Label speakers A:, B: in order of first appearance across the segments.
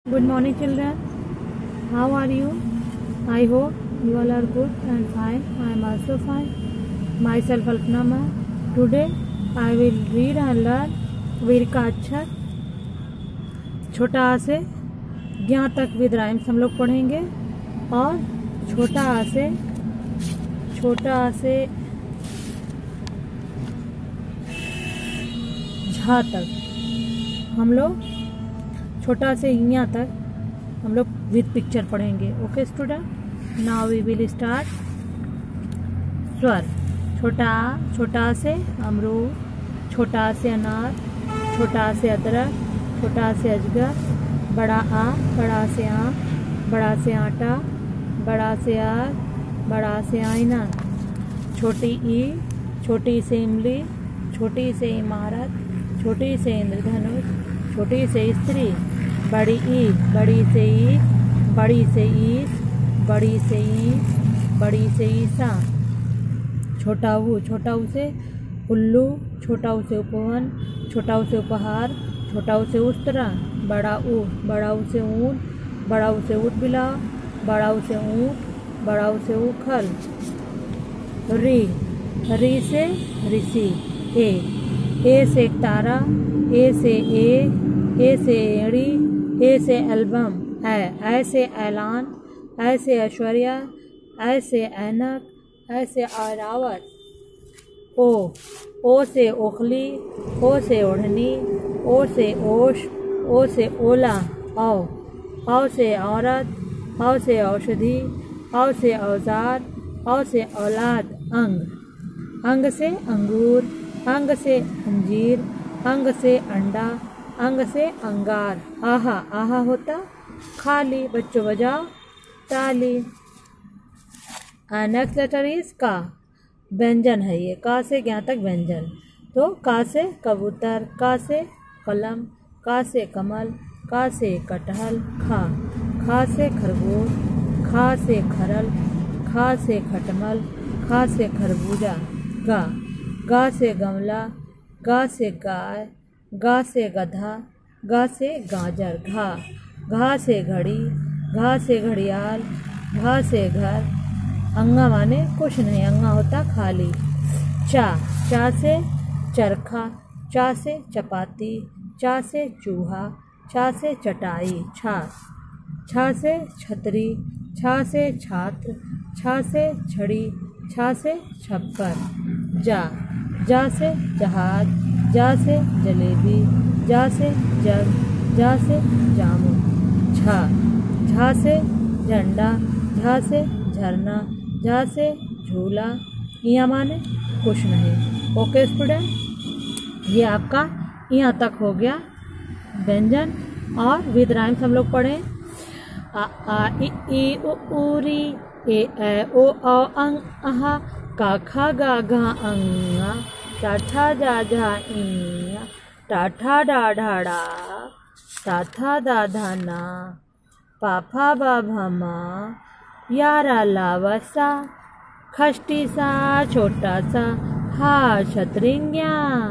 A: Good morning, children. How are you? I hope you all are good and fine. I am also fine. Myself Alpna Ma. Today I will read and learn वीर का अक्षर छोटा आ से ज्ञ तक with rhymes हम लोग पढ़ेंगे और छोटा आ से झा तक हम लोग छोटा से यहाँ तक हम लोग विद पिक्चर पढ़ेंगे. Okay student, now we will start. स्वर. छोटा आ से अमरूद, छोटा आ से अनार, छोटा आ से अदरक, छोटा आ से अजगर. बड़ा आ से आम, बड़ा से आटा, बड़ा से आग, बड़ा से आईना. छोटी से इमली, छोटी से इमारत, छोटी से इंद्रधनुष, छोटी से स्त्री. बड़ी से ईख, बड़ी से ईस, बड़ी से ईंट, बड़ी से ईसा. छोटा ऊ से उल्लू, छोटा ऊ से उपवन, छोटा ऊ से उपहार, छोटा ऊ से उस्तरा. बड़ा ऊ से ऊँट, बड़ा ऊ से ऊँट बिलाव, बड़ा ऊ से ऊँट, बड़ा ऊ से उखल. री से ऋषि. ए से एक तारा, ए से एड़ी, ए से एल्बम. ऐ से ऐलान, ऐ से ऐश्वर्या, ऐ से ऐनक, ऐ से ऐरावत. ओ से ओखली, ओ से ओढ़नी, ओ से ओश, ओ से ओला. औ से औरत, औ से औषधि, औ से औजार, औ से औलाद. अंग से अंगूर, अंग से अंजीर, अंग से अंडा, अंग से अंगार. आहा होता खाली. बच्चों बजाओ ताली. नेक्स्ट लेटर इज का. व्यंजन है ये. का से ज्ञ तक व्यंजन. तो का से कबूतर, का से कलम, का से कमल, का से कटहल. खा से खरगोश, खा से खरल, खा से खटमल, खा से खरबूजा. गा से गमला, गा से गाय, गा से गधा, गा से गाजर. घा से घड़ी, घा से घड़ियाल, घा से घर. अंगा माने कुछ नहीं, अंगा होता खाली. चा से चरखा, चा से चपाती, चा से चूहा, चा से चटाई. छा से छतरी, छा से छात्र, छा से छड़ी, छा से छप्पर. जा से जहाज, जा से जलेबी, जा से जग, जा से जामुन. झा से झंडा, झा से झरना, झा से झूला. यहाँ माने कुछ नहीं. ओके स्टूडेंट, ये आपका यहाँ तक हो गया व्यंजन. और विद राइम्स हम लोग पढ़ें. आ ई उ री, ए ऐ ओ औ अंग अहा, का खा गा घा अंगा, टा ठा जा झा इया, टा ठा डा ढा डा, ता था दा धा ना, पा फा बा भा मा, यारा लावसा, खष्टी सा छोटा सा, हा छतरिंग्या.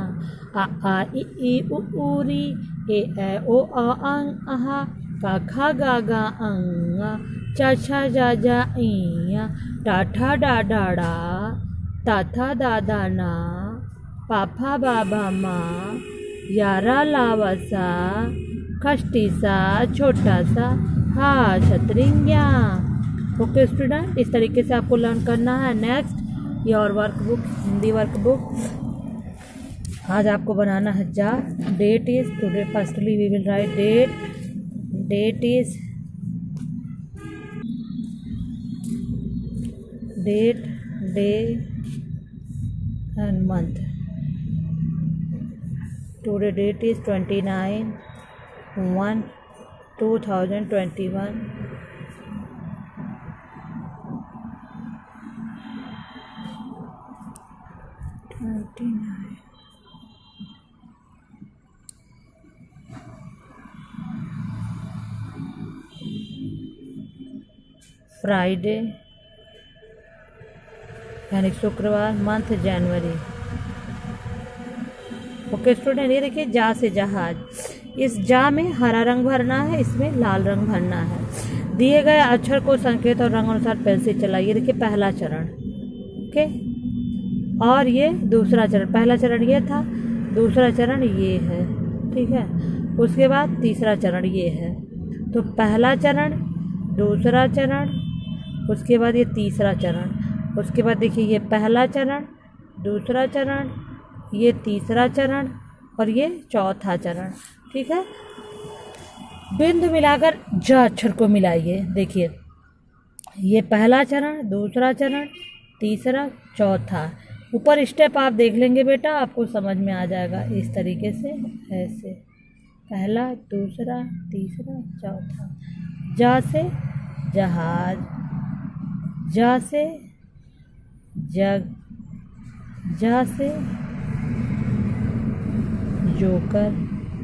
A: आ ई उ री, ए ऐ ओ औ अंग अहा, का खा गा घा अंगा, चा छा जा झा इया, टा ठा डा ढा डा, ता था दा धा ना, पा फा बा भा मा, यारा लावसा, खष्टी सा छोटा सा, हा छतरिंग्या. ओके स्टूडेंट, इस तरीके से आपको लर्न करना है. Next your workbook, Hindi workbook. आज आपको बनाना है जा. Date is today. Firstly we will write date is date, day and month. Today date is 29/1/2021. Friday यानी शुक्रवार. मंथ जनवरी. ओके स्टूडेंट, ये देखिए जा से जहाज. इस जा में हरा रंग भरना है, इसमें लाल रंग भरना है। दिए गए अक्षर को संकेत और रंग अनुसार पेंसिल चलाइए। देखिए पहला चरण, ओके, और ये दूसरा चरण। पहला चरण ये था, दूसरा चरण ये है, ठीक है। उसके बाद तीसरा चरण ये है। तो पहला चरण, दूसरा चरण, उसके बाद ये तीसरा चरण, उसके बाद देखिए ये पहला चरण, दूसरा चरण, ये तीसरा चरण और ये चौथा चरण, ठीक है। बिंदु मिलाकर ज अक्षर को मिलाइए। देखिए ये पहला चरण, दूसरा चरण, तीसरा, चौथा। ऊपर स्टेप आप देख लेंगे बेटा, आपको समझ में आ जाएगा। इस तरीके से ऐसे पहला, दूसरा, तीसरा, चौथा। जा से जहाज, जा से जग, जा से जोकर,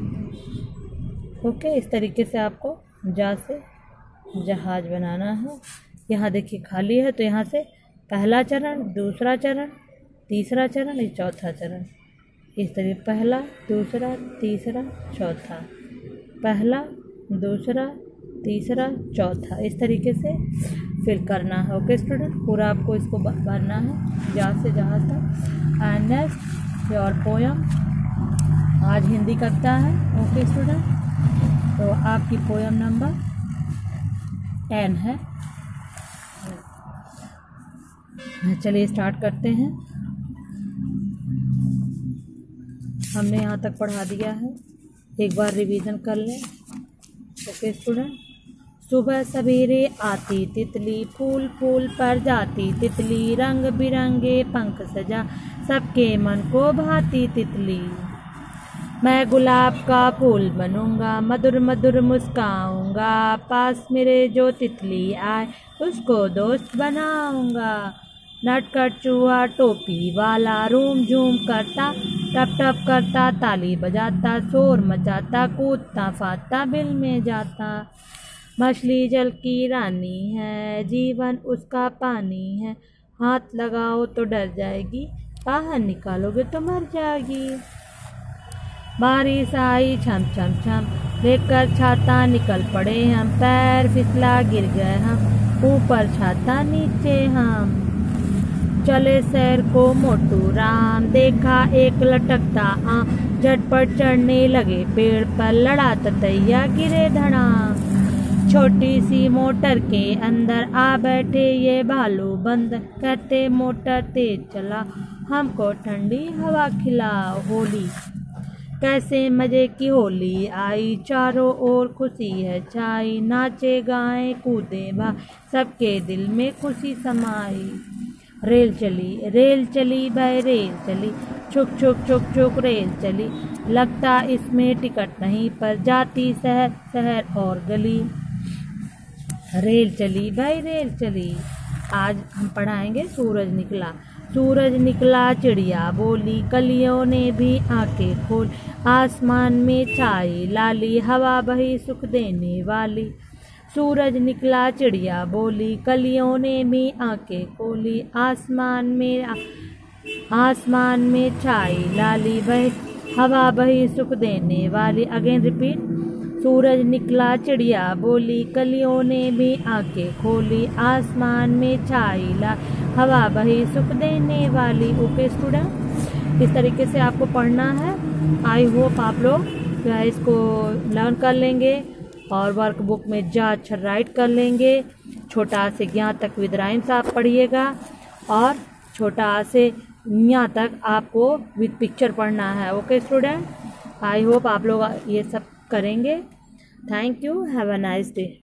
A: ओके। इस तरीके से आपको जा से जहाज बनाना है। यहाँ देखिए खाली है, तो यहाँ से पहला चरण, दूसरा चरण, तीसरा चरण, ये चौथा चरण। इस तरीके पहला, दूसरा, तीसरा, चौथा, पहला, दूसरा, तीसरा, चौथा। इस तरीके से फिल करना है, ओके स्टूडेंट। पूरा आपको इसको भरना है जा से जहाँ तक। And next your poem. आज हिंदी कविता है, ओके स्टूडेंट। तो आपकी पोयम नंबर 10 है। चलिए स्टार्ट करते हैं। हमने यहाँ तक पढ़ा दिया है, एक बार रिवीजन कर लें, ओके स्टूडेंट। सुबह सवेरे आती तितली, फूल फूल पर जाती तितली, रंग बिरंगे पंख सजा सबके मन को भाती तितली। मैं गुलाब का फूल बनूंगा, मधुर मधुर मुस्काऊंगा, पास मेरे जो तितली आए उसको दोस्त बनाऊंगा। नटखट चूहा टोपी वाला रूम झूम करता, टप टप करता ताली बजाता, शोर मचाता कूदता फाता बिल में जाता। मछली जल की रानी है, जीवन उसका पानी है, हाथ लगाओ तो डर जाएगी, बाहर निकालोगे तो मर जाएगी। बारिश आई छम छम छम, लेकर छाता निकल पड़े हम, पैर फिसला गिर गए हम, ऊपर छाता नीचे हम। चले शहर को मोटू राम, देखा एक लटकता आम, झटपट चढ़ने लगे पेड़ पर, लड़ा ततैया गिरे धड़ाम। छोटी सी मोटर के अंदर आ बैठे ये भालू बंदर, कहते मोटर तेज चला हमको ठंडी हवा खिलाओ। होली कैसे मजे की होली आई, चारों ओर खुशी है छाई, नाचे गाए कूदे भाई, सबके दिल में खुशी समाई। रेल चली भाई रेल चली, छुक छुक छुक छुक रेल चली, लगता इसमें टिकट नहीं पर जाती शहर शहर और गली। रेल चली भाई रेल चली। आज हम पढ़ाएंगे सूरज निकला। सूरज निकला चिड़िया बोली, कलियों ने भी आंखें खोल, आसमान में छाई लाली, हवा बही सुख देने वाली। सूरज निकला चिड़िया बोली, कलियों ने भी आंखें खोली, आसमान में छाई लाली, बही हवा बही सुख देने वाली। Again repeat. सूरज निकला चिड़िया बोली, कलियों ने भी आंखें खोली, आसमान में छाई ला, हवा बही सुख देने वाली। ओके स्टूडेंट, इस तरीके से आपको पढ़ना है। आई होप आप लोग इसको लर्न कर लेंगे और वर्कबुक में जा अक्षर राइट कर लेंगे। छोटा आ से ज्ञा तक विद राइम्स आप पढ़िएगा और छोटा आ से ञा तक आपको विद पिक्चर पढ़ना है। ओके स्टूडेंट, आई होप आप लोग ये सब करेंगे। Thank you, have a nice day.